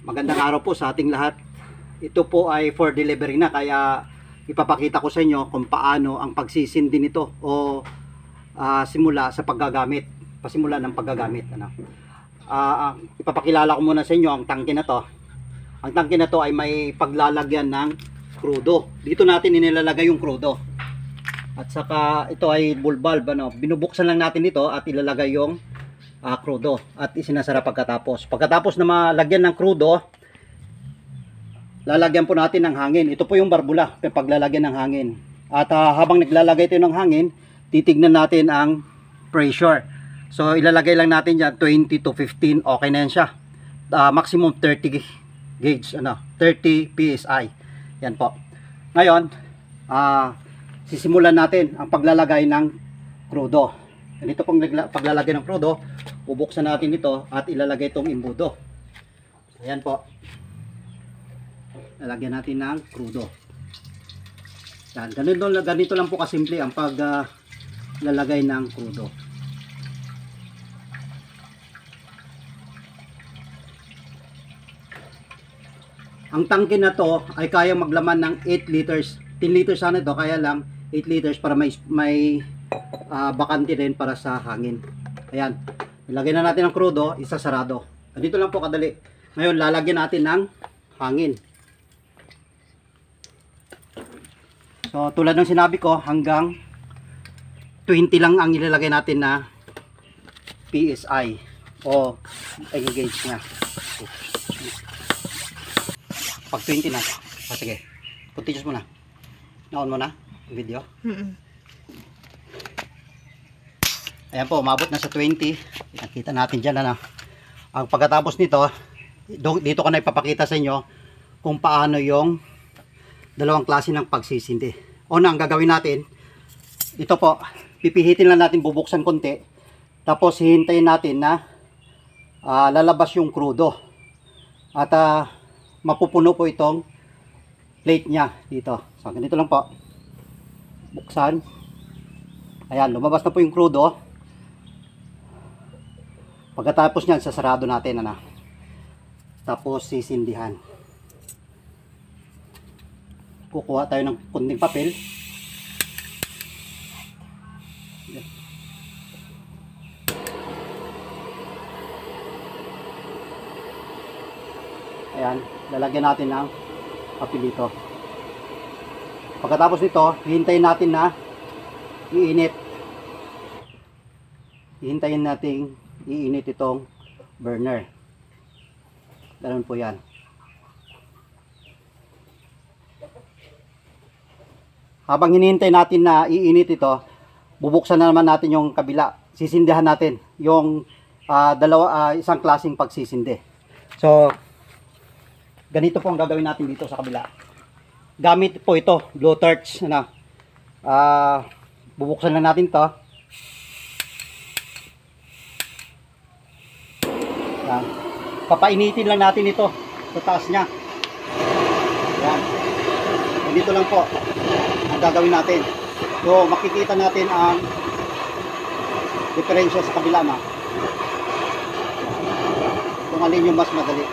Magandang araw po sa ating lahat. Ito po ay for delivery na, kaya ipapakita ko sa inyo kung paano ang pagsisindi nito o simula sa paggagamit, pasimula ng paggagamit. Ipapakilala ko muna sa inyo ang tangke na to. Ang tangke na to ay may paglalagyan ng krudo. Dito natin inilalagay yung krudo. At saka ito ay bull valve, binubuksan lang natin ito at ilalagay yung krudo at isinasara pagkatapos. Pagkatapos na malagyan ng krudo, lalagyan po natin ng hangin. Ito po yung barbula, yung paglalagyan ng hangin. At habang naglalagay tayo ng hangin, titignan natin ang pressure. So ilalagay lang natin dyan 20 to 15, okay na yan siya. Maximum 30 gauge, 30 PSI. Yan po. Ngayon, sisimulan natin ang paglalagay ng krudo. Ganito pong paglalagay ng krudo, bubuksan natin ito at ilalagay itong imbudo. Ayan po. Lalagyan natin ng krudo. Yan. Ganito lang po kasimple ang paglalagay ng krudo. Ang tangke na to ay kaya maglaman ng 8 liters. 10 liters sana ito, kaya lang 8 liters para may bakante din para sa hangin. Ayan. Ilagay na natin ang krudo, isasarado. Dito lang po kadali. Ngayon, lalagyan natin ng hangin. So, tulad ng sinabi ko, hanggang 20 lang ang ilalagay natin na PSI o gauge niya. Pag 20 na. Sige. Continuous muna. Na-on mo na ang video. Ayan po, umabot na sa 20. Nakita natin dyan, ang pagkatapos nito, dito ko na ipapakita sa inyo kung paano yung dalawang klase ng pagsisindi. Una, ang gagawin natin, ito po, pipihitin lang natin, bubuksan konti, tapos hihintayin natin na lalabas yung krudo. At mapupuno po itong plate nya dito. So, ganito lang po. Buksan. Ayan, lumabas na po yung krudo. Pagkatapos niyan, sasarado natin, tapos sisindihan. Kukuha tayo ng kunting papel. Ayan, lalagyan natin ng papel dito. Pagkatapos nito, hihintayin natin na iinit. Hihintayin natin iinit itong burner. Ganun po yan. Habang hinihintay natin na iinit ito, bubuksan na naman natin yung kabila. Sisindihan natin yung isang klaseng pagsisindi. So, ganito po ang gagawin natin dito sa kabila. Gamit po ito, blowtorch. Bubuksan na natin to. Yan. Papainitin lang natin ito sa taas nya. Yan. Dito lang po ang gagawin natin. So makikita natin ang diferensya sa kabila na. Kung alin yung mas madali.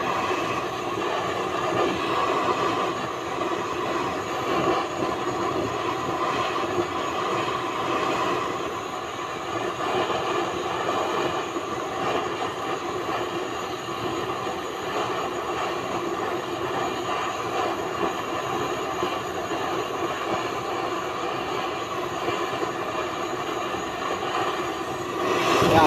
Ayan.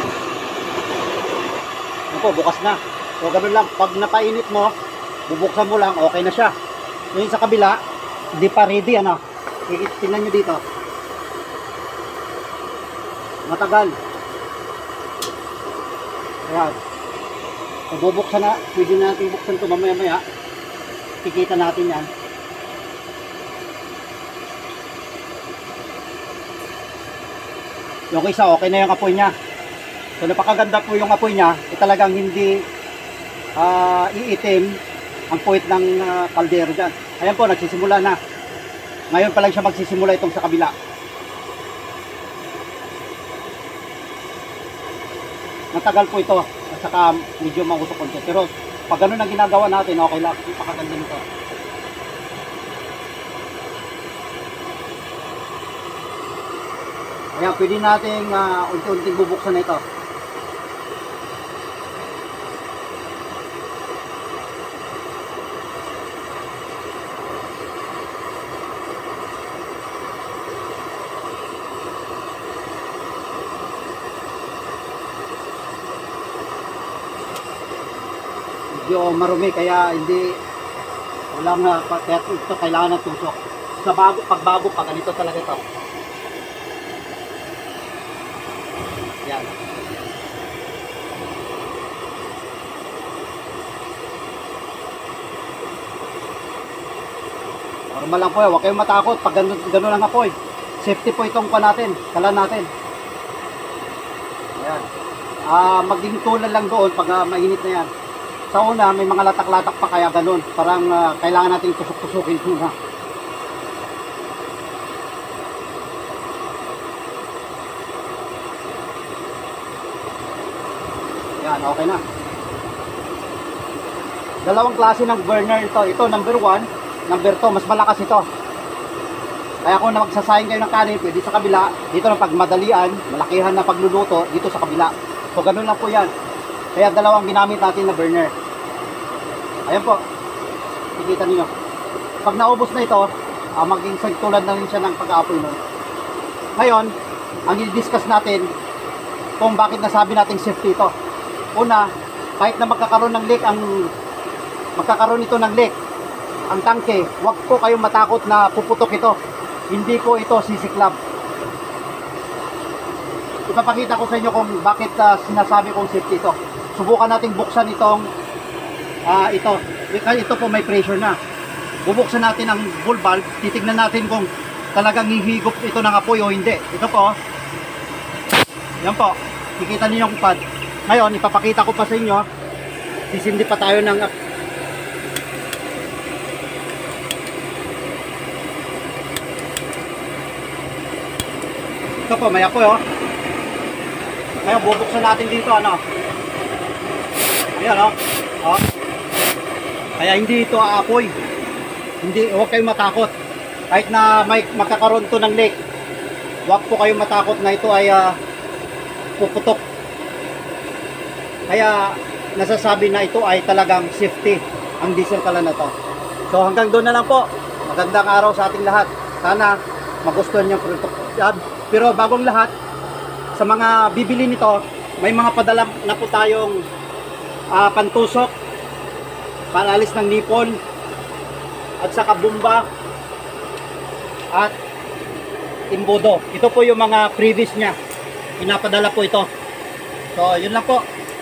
Ayan po, bukas na. So, ganoon lang. Pag napainit mo, bubuksan mo lang, okay na siya. Ngayon sa kabila, hindi pa ready, tingnan nyo dito. Matagal. Ayan. So, bubuksan na. Pwede natin buksan ito mamaya-maya. Kikita natin yan. Yung isa, okay na yung apoy niya. So napakaganda po yung apoy niya. Talagang hindi iitim ang puwit ng kaldero dyan. Ayan po, nagsisimula na. Ngayon pa lang siya magsisimula itong sa kabila. Matagal po ito. At saka medyo mausok konti. Pero pag ganun ang ginagawa natin, okay lang. Ipakaganda nito. Kaya pwede nating unti-unting bubuksan na ito. Medyo marumi kaya hindi walang kaya ito kailangan ng tusok. Pagbago pa ganito talaga ito. Yan. Normal lang po, huwag kayong matakot pag ganun lang apoy. Safety po itong pa natin, kalan natin. Ayan. Maging tulan lang doon pag mainit na yan. Sa una, may mga latak-latak pa kaya ganun. Parang kailangan natin tusok-tusukin muna. Yan, okay na. Dalawang klase ng burner ito. Ito, number 1. Number 2, mas malakas ito. Kaya kung magsasayang kayo ng kanin, pwede sa kabila. Dito na pag madalian, malakihan na pagluluto, dito sa kabila. So, ganun lang po yan. Kaya dalawang ginamit natin na burner. Ayan po. Kikita niyo. Pag naubos na ito, maging sagtulad na rin siya ng pag-aapoy nun. Ngayon, ang i-discuss natin kung bakit nasabi nating safety ito. Una, kahit na magkakaroon ito ng leak, ang tangke, huwag po kayong matakot na puputok ito. Hindi ko ito sisiklab. Ipapakita ko sa inyo kung bakit sinasabi kong safety ito. Subukan nating buksan itong ito po may pressure na. Bubuksan natin ang ball valve, titignan natin kung talagang hihigop ito ng apoy o hindi. Ito po. Yan po. Kikita niyo yung pad. Ngayon, ipapakita ko pa sa inyo. Sisindi pa tayo ng ito po, may apoy oh. Ngayon, bubuksan natin dito ano. Ayan oh. Oh. Kaya hindi ito aapoy. Hindi, huwag kayong matakot. Kahit na magkakaroon to ng leak, huwag po kayong matakot na ito ay puputok. Kaya nasasabi na ito ay talagang safety ang diesel kalan na to. So hanggang doon na lang po. Magandang araw sa ating lahat. Sana magustuhan niyo ang produkto. Pero bagong lahat, sa mga bibili nito, may mga padala na po tayong pantusok, panalis ng nipon, at saka bomba, at imbudo. Ito po yung mga previous niya. Pinapadala po ito. So yun lang po.